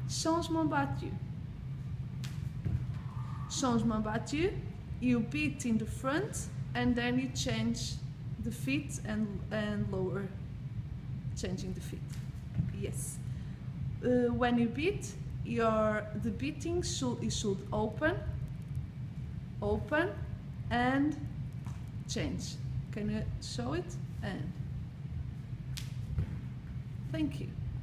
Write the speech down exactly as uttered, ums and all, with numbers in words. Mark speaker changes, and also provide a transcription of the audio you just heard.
Speaker 1: Changement battu. Changement battu, you beat in the front and then you change the feet and, and lower, changing the feet. Yes. Uh, when you beat, your the beating should it should open, open, and change. Can you show it? And thank you.